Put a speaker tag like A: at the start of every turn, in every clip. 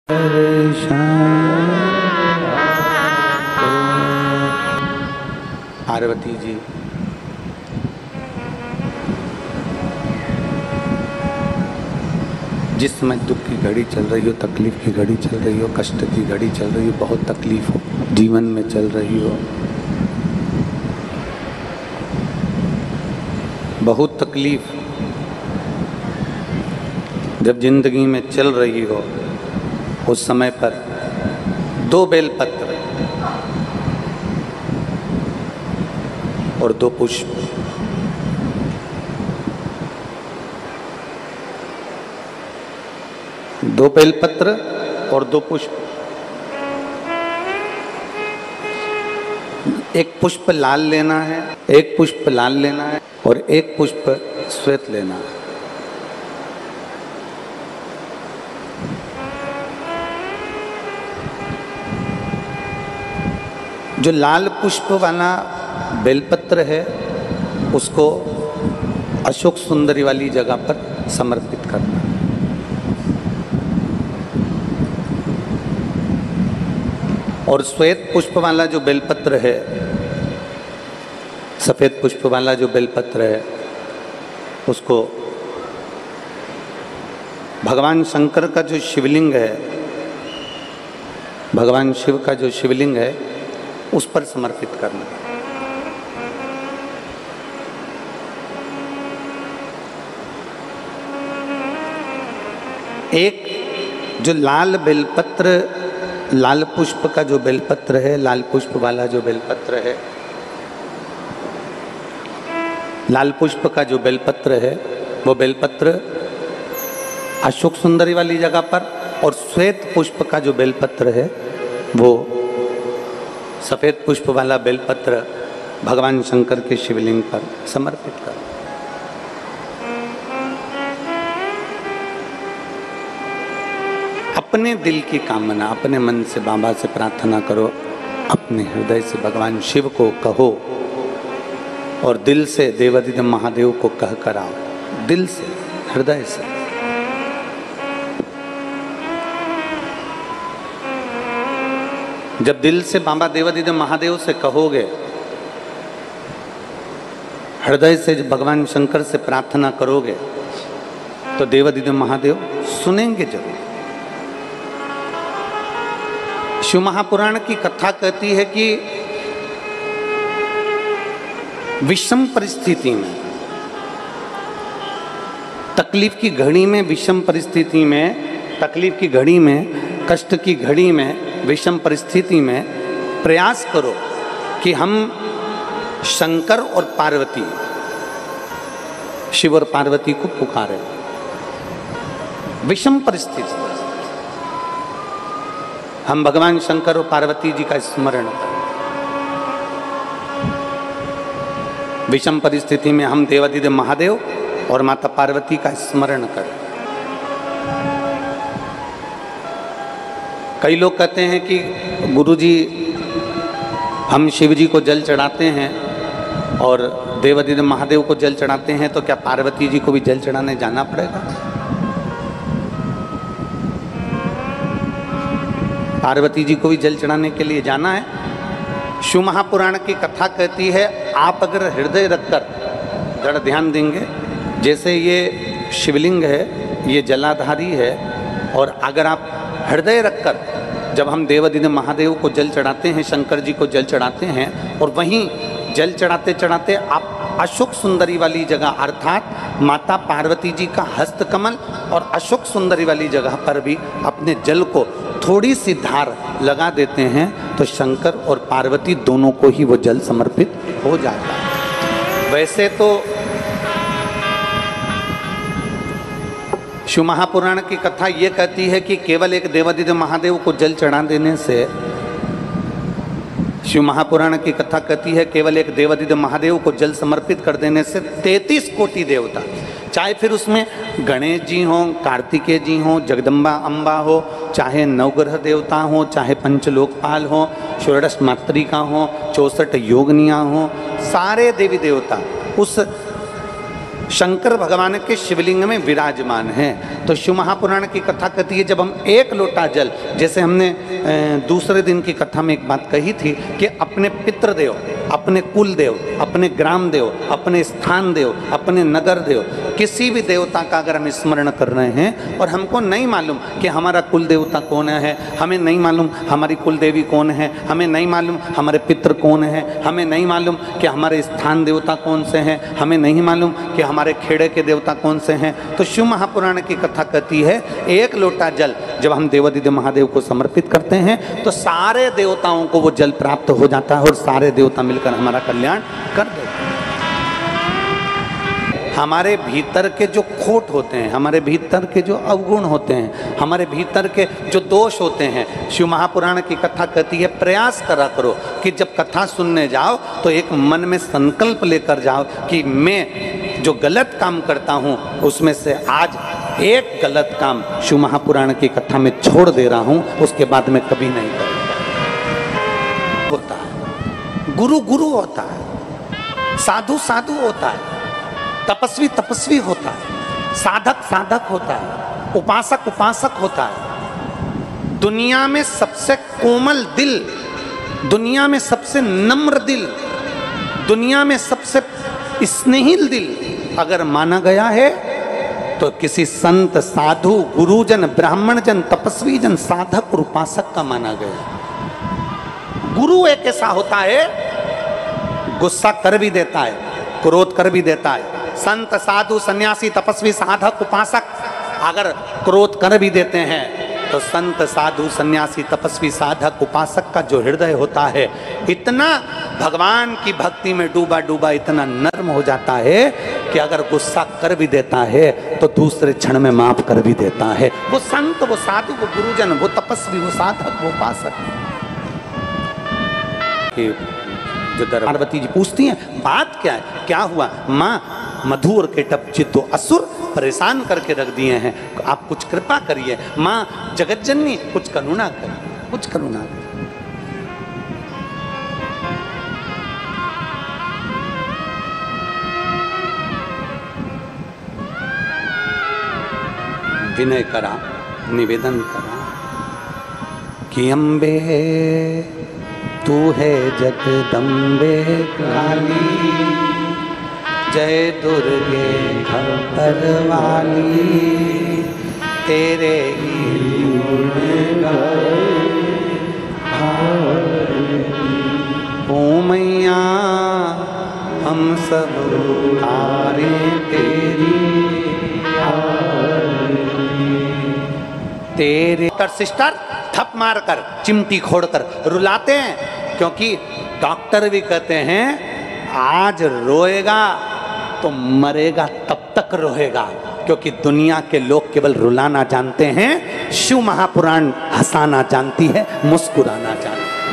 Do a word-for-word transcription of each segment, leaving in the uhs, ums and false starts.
A: पार्वती जी जिस समय दुख की घड़ी चल रही हो, तकलीफ की घड़ी चल रही हो, कष्ट की घड़ी चल रही हो, बहुत तकलीफ हो जीवन में चल रही हो, बहुत तकलीफ जब जिंदगी में चल रही हो, उस समय पर दो बेलपत्र और दो पुष्प, दो बेलपत्र और दो पुष्प, एक पुष्प लाल लेना है, एक पुष्प लाल लेना है और एक पुष्प श्वेत लेना है। जो लाल पुष्प वाला बेलपत्र है उसको अशोक सुंदरी वाली जगह पर समर्पित करना। और श्वेत पुष्प वाला जो बेलपत्र है, सफेद पुष्प वाला जो बेलपत्र है, उसको भगवान शंकर का जो शिवलिंग है, भगवान शिव का जो शिवलिंग है उस पर समर्पित करना। एक जो लाल बेलपत्र, लाल पुष्प का जो बेलपत्र है, लाल पुष्प वाला जो बेलपत्र है, लाल पुष्प का जो बेलपत्र है वो बेलपत्र अशोक सुंदरी वाली जगह पर, और श्वेत पुष्प का जो बेलपत्र है वो सफेद पुष्प वाला बेलपत्र भगवान शंकर के शिवलिंग पर समर्पित कर। अपने दिल की कामना अपने मन से बाबा से प्रार्थना करो, अपने हृदय से भगवान शिव को कहो और दिल से देवादिदेव महादेव को कह कर आओ, दिल से, हृदय से। जब दिल से बाबा देवादिदेव महादेव से कहोगे, हृदय से भगवान शंकर से प्रार्थना करोगे, तो देवादिदेव महादेव सुनेंगे जरूर। शिव महापुराण की कथा कहती है कि विषम परिस्थिति में, तकलीफ की घड़ी में, विषम परिस्थिति में, तकलीफ की घड़ी में, कष्ट की घड़ी में, विषम परिस्थिति में प्रयास करो कि हम शंकर और पार्वती, शिव और पार्वती को पुकारें। विषम परिस्थिति हम भगवान शंकर और पार्वती जी का स्मरण करें। विषम परिस्थिति में हम देवादिदेव महादेव और माता पार्वती का स्मरण करें। कई लोग कहते हैं कि गुरुजी हम शिव जी को जल चढ़ाते हैं और देवादिदेव महादेव को जल चढ़ाते हैं, तो क्या पार्वती जी को भी जल चढ़ाने जाना पड़ेगा? पार्वती जी को भी जल चढ़ाने के लिए जाना है? शिव महापुराण की कथा कहती है, आप अगर हृदय रखकर जरा ध्यान देंगे, जैसे ये शिवलिंग है, ये जलाधारी है, और अगर आप हृदय रखकर जब हम देवादिदेव महादेव को जल चढ़ाते हैं, शंकर जी को जल चढ़ाते हैं, और वहीं जल चढ़ाते चढ़ाते आप अशोक सुंदरी वाली जगह अर्थात माता पार्वती जी का हस्तकमल और अशोक सुंदरी वाली जगह पर भी अपने जल को थोड़ी सी धार लगा देते हैं, तो शंकर और पार्वती दोनों को ही वो जल समर्पित हो जाता है। वैसे तो शिव महापुराण की कथा ये कहती है कि केवल एक देवादिदेव महादेव को जल चढ़ा देने से, शिव महापुराण की कथा कहती है केवल एक देवादिदेव महादेव को जल समर्पित कर देने से तैंतीस कोटि देवता, चाहे फिर उसमें गणेश जी हों, कार्तिकेय जी हों, जगदम्बा अम्बा हो, चाहे नवग्रह देवता हों, चाहे पंचलोकपाल हों, षोडश मातृका हों, चौसठ योगनियाँ हों, सारे देवी देवता उस शंकर भगवान के शिवलिंग में विराजमान हैं। तो शिव महापुराण की कथा कहती है जब हम एक लोटा जल, जैसे हमने दूसरे दिन की कथा में एक बात कही थी कि अपने पितृदेव, अपने कुल देव, अपने ग्राम देव, अपने स्थान देव, अपने नगर देव, किसी भी देवता का अगर हम स्मरण कर रहे हैं और हमको नहीं मालूम कि हमारा कुल देवता कौन है, हमें नहीं मालूम हमारी कुल देवी कौन है, हमें नहीं मालूम हमारे पितृ कौन है, हमें नहीं मालूम कि हमारे स्थान देवता कौन से हैं, हमें नहीं मालूम कि हमारे खेड़े के देवता कौन से हैं, तो शिव महापुराण की कथा कहती है एक लोटा जल जब हम देवादिदेव महादेव को समर्पित करते हैं तो सारे देवताओं को वो जल प्राप्त हो जाता है और सारे देवता मिलकर हमारा कल्याण कर देते हैं। हमारे भीतर के जो खोट होते हैं, हमारे भीतर के जो अवगुण होते हैं, हमारे भीतर के जो दोष होते हैं, शिव महापुराण की कथा कहती है प्रयास करा करो कि जब कथा सुनने जाओ तो एक मन में संकल्प लेकर जाओ कि मैं जो गलत काम करता हूँ उसमें से आज एक गलत काम शिव महापुराण की कथा में छोड़ दे रहा हूँ, उसके बाद में कभी नहीं करूँगा। होता है गुरु गुरु होता है, साधु साधु होता है, तपस्वी तपस्वी होता है, साधक साधक होता है, उपासक उपासक होता है। दुनिया में सबसे कोमल दिल, दुनिया में सबसे नम्र दिल, दुनिया में सबसे स्नेहिल दिल अगर माना गया है तो किसी संत साधु गुरुजन ब्राह्मण जन तपस्वी जन साधक और उपासक का माना गया। गुरु एक ऐसा होता है गुस्सा कर भी देता है, क्रोध कर भी देता है। संत साधु सन्यासी तपस्वी साधक उपासक अगर क्रोध कर भी देते हैं तो संत साधु सन्यासी तपस्वी साधक उपासक का जो हृदय होता है इतना भगवान की भक्ति में डूबा डूबा इतना नर्म हो जाता है कि अगर गुस्सा कर भी देता है तो दूसरे क्षण में माफ कर भी देता है। वो संत, वो साधु, वो गुरुजन, वो तपस्वी, वो साधक, वो उपासक। जो पार्वती जी पूछती हैं बात क्या है, क्या हुआ माँ? मधु और केटप जी दो असुर परेशान करके रख दिए हैं, आप कुछ कृपा करिए माँ जगतजननी, कुछ करुणा करिए, कुछ करुणा करिए। विनय करा, निवेदन करा कि अम्बे तू है जगदम्बे काली, जय दुर्गे खप्पर वाली, तेरे ही ओ मैया हम सब तारे तेरी तेरे। तर सिस्टर थप मार कर चिमटी खोड़कर रुलाते हैं, क्योंकि डॉक्टर भी कहते हैं आज रोएगा तो मरेगा तब तक रोएगा, क्योंकि दुनिया के लोग केवल रुलाना जानते हैं, शिव महापुराण हंसाना जानती है, मुस्कुराना जानती है।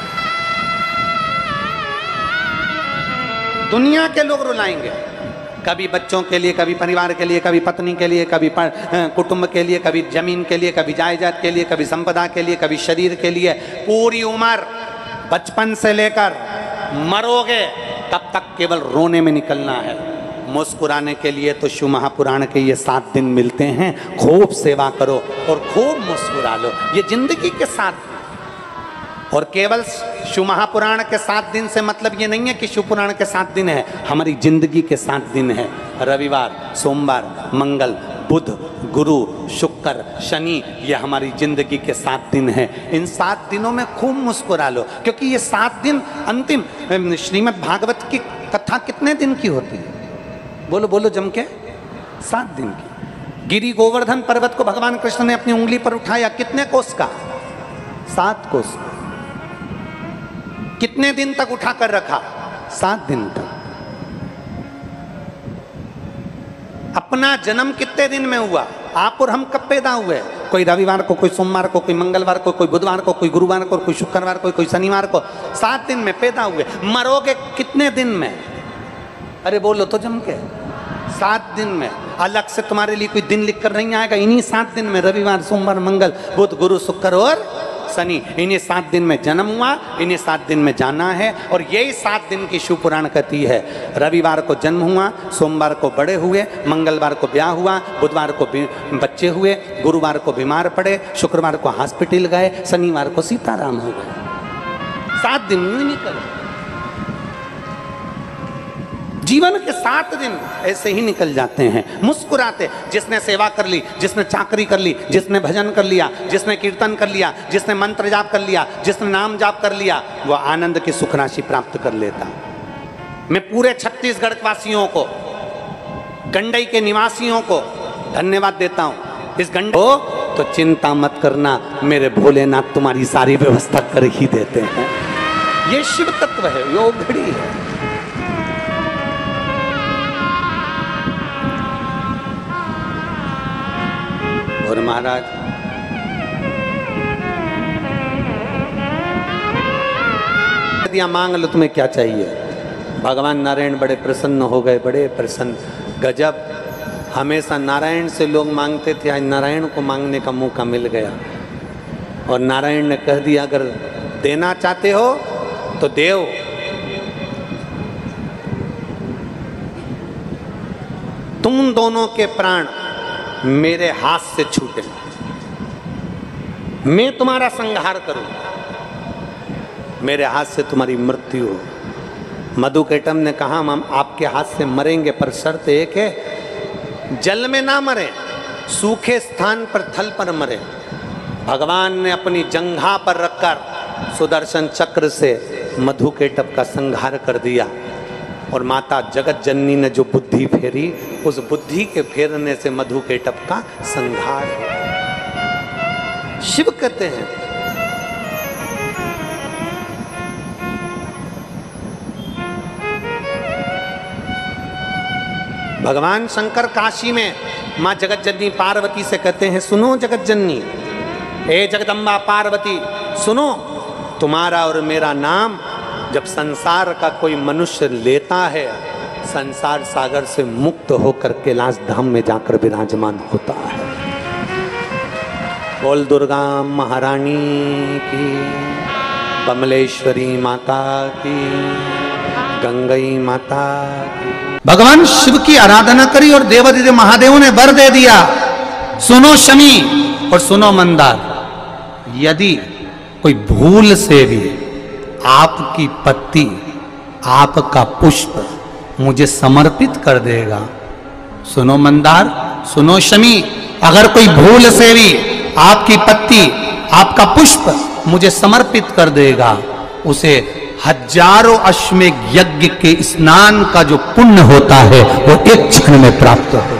A: दुनिया के लोग रुलाएंगे, कभी बच्चों के लिए, कभी परिवार के लिए, कभी पत्नी के लिए, कभी कुटुंब के लिए, कभी जमीन के लिए, कभी जायदाद के लिए, कभी संपदा के लिए, कभी शरीर के लिए। पूरी उम्र बचपन से लेकर मरोगे तब तक केवल रोने में निकलना है। मुस्कुराने के लिए तो शिव महापुराण के ये सात दिन मिलते हैं, खूब सेवा करो और खूब मुस्कुरा लो, ये जिंदगी के साथ। और केवल शिव महापुराण के सात दिन से मतलब ये नहीं है कि शिव पुराण के सात दिन है, हमारी जिंदगी के सात दिन है। रविवार, सोमवार, मंगल, बुध, गुरु, शुक्र, शनि, ये हमारी जिंदगी के सात दिन हैं। इन सात दिनों में खूब मुस्कुरा लो, क्योंकि ये सात दिन अंतिम। श्रीमद् भागवत की कथा कितने दिन की होती है? बोलो बोलो जम के, सात दिन की। गिरि गोवर्धन पर्वत को भगवान कृष्ण ने अपनी उंगली पर उठाया, कितने कोस का? सात कोस। कितने दिन तक उठाकर रखा? सात दिन तक। अपना जन्म कितने दिन में हुआ? आप और हम कब पैदा हुए? कोई रविवार को, कोई सोमवार को, कोई मंगलवार को, कोई बुधवार को, कोई गुरुवार को, कोई शुक्रवार को, कोई शनिवार को। सात दिन में पैदा हुए। मरोगे कितने दिन में? अरे बोलो तो जम के, सात दिन में। अलग से तुम्हारे लिए कोई दिन लिख कर नहीं आएगा, इन्हीं सात दिन में, रविवार, सोमवार, मंगल, बुध, गुरु, शुक्र और शनि, इन्हीं सात दिन में जन्म हुआ, इन्हीं सात दिन में जाना है। और यही सात दिन की शिव पुराण कहती है। रविवार को जन्म हुआ, सोमवार को बड़े हुए, मंगलवार को ब्याह हुआ, बुधवार को बच्चे हुए, गुरुवार को बीमार पड़े, शुक्रवार को हॉस्पिटल गए, शनिवार को सीताराम हो गए। सात दिन में निकल, जीवन के सात दिन ऐसे ही निकल जाते हैं मुस्कुराते। जिसने सेवा कर ली, जिसने चाकरी कर ली, जिसने भजन कर लिया, जिसने कीर्तन कर लिया, जिसने मंत्र जाप कर लिया, जिसने नाम जाप कर लिया, वो आनंद की सुख राशि प्राप्त कर लेता। मैं पूरे छत्तीसगढ़ वासियों को, गंडई के निवासियों को धन्यवाद देता हूं। इस गंडई हो तो चिंता मत करना, मेरे भोलेनाथ तुम्हारी सारी व्यवस्था कर ही देते हैं। ये शिव तत्व है, योग घड़ी है। और महाराज दिया, मांग लो तुम्हें क्या चाहिए। भगवान नारायण बड़े प्रसन्न हो गए, बड़े प्रसन्न। गजब, हमेशा नारायण से लोग मांगते थे, आज नारायण को मांगने का मौका मिल गया। और नारायण ने कह दिया, अगर देना चाहते हो तो देव। तुम दोनों के प्राण मेरे हाथ से छूटे, मैं तुम्हारा संहार करूं, मेरे हाथ से तुम्हारी मृत्यु हो। मधुकेटम ने कहा, हम आपके हाथ से मरेंगे, पर शर्त एक है, जल में ना मरे, सूखे स्थान पर, थल पर मरे। भगवान ने अपनी जंघा पर रखकर सुदर्शन चक्र से मधुकेटम का संहार कर दिया। और माता जगत जननी ने जो बुद्धि फेरी, उस बुद्धि के फेरने से मधुकेटप का संहार है। शिव कहते हैं भगवान शंकर काशी में माँ जगत जननी पार्वती से कहते हैं, सुनो जगत जननी, ए जगदम्बा पार्वती सुनो, तुम्हारा और मेरा नाम जब संसार का कोई मनुष्य लेता है, संसार सागर से मुक्त होकर कैलाश धाम में जाकर विराजमान होता है। बोल दुर्गा महारानी की, कमलेश्वरी माता की, गंगई माता की। भगवान शिव की आराधना करी और देवादिदेव महादेव ने वर दे दिया, सुनो शमी और सुनो मंदार, यदि कोई भूल से भी आपकी पत्ती, आपका पुष्प मुझे समर्पित कर देगा, सुनो मंदार, सुनो शमी, अगर कोई भूल से भी आपकी पत्ती, आपका पुष्प मुझे समर्पित कर देगा, उसे हजारों अश्वमेध यज्ञ के स्नान का जो पुण्य होता है वो एक क्षण में प्राप्त हो।